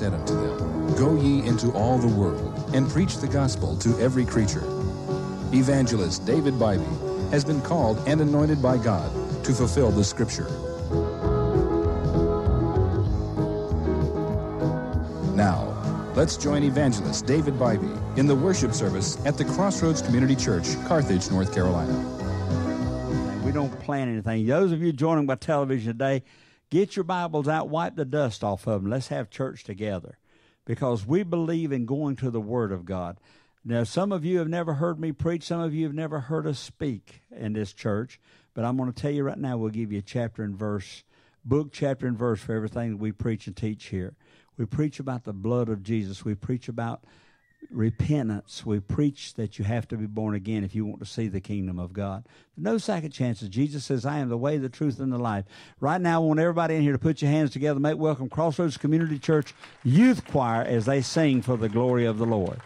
said unto them, Go ye into all the world, and preach the gospel to every creature. Evangelist David Bibey has been called and anointed by God to fulfill the Scripture. Now, let's join Evangelist David Bibey in the worship service at the Crossroads Community Church, Carthage, North Carolina. We don't plan anything. Those of you joining by television today, get your Bibles out, wipe the dust off of them. Let's have church together because we believe in going to the Word of God. Now, some of you have never heard me preach. Some of you have never heard us speak in this church. But I'm going to tell you right now, we'll give you a chapter and verse, book, chapter, and verse for everything that we preach and teach here. We preach about the blood of Jesus. We preach about repentance. We preach that you have to be born again if you want to see the kingdom of God. No second chances. Jesus says, I am the way, the truth, and the life. Right now, I want everybody in here to put your hands together. Make welcome Crossroads Community Church Youth Choir as they sing for the glory of the Lord.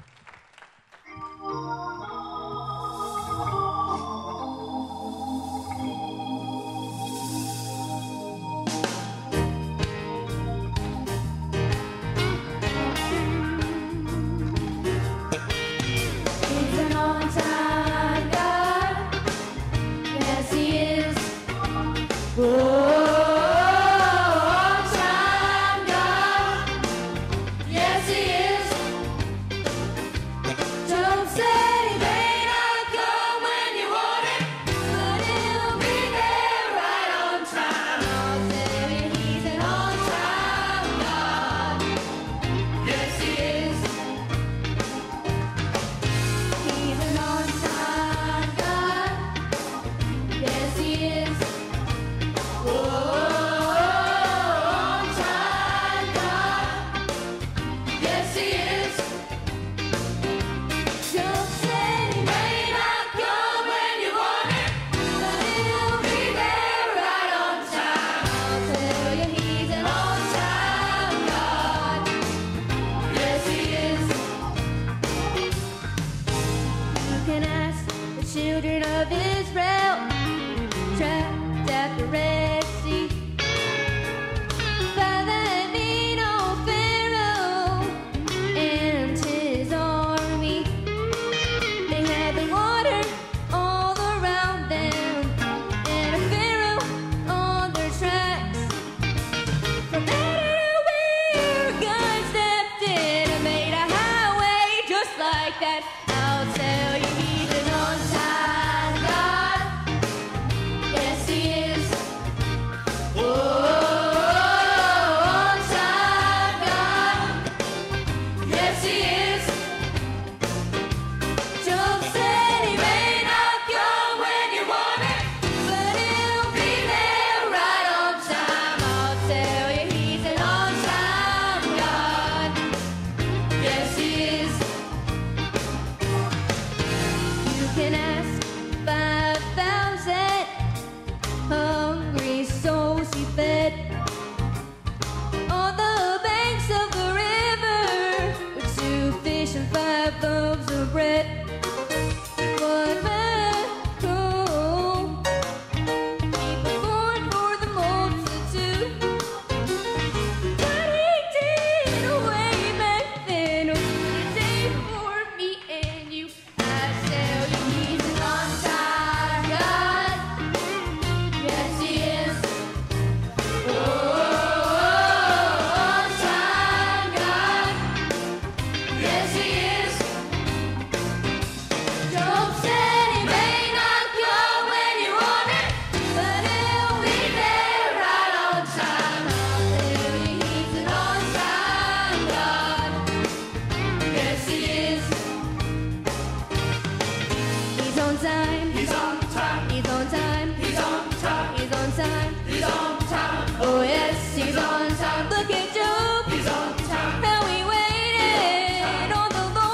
He's on time. Look at Job. He's on time. How he waited on the Lord.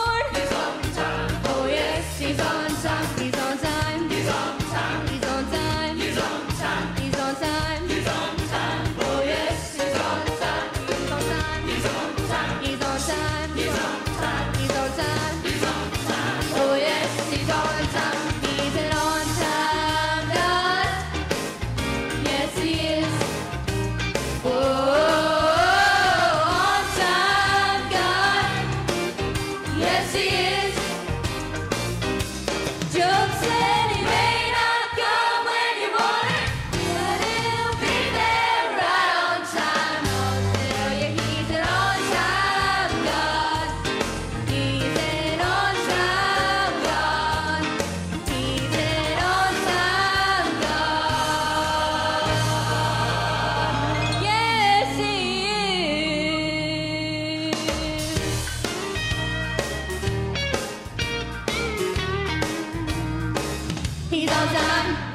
Yes, he is. Job said he may not come when you want it, but he'll be there right on time. I'll tell you, he's an on-time God. He's an on-time God. He's an on-time God. Yes, he is. He's on time.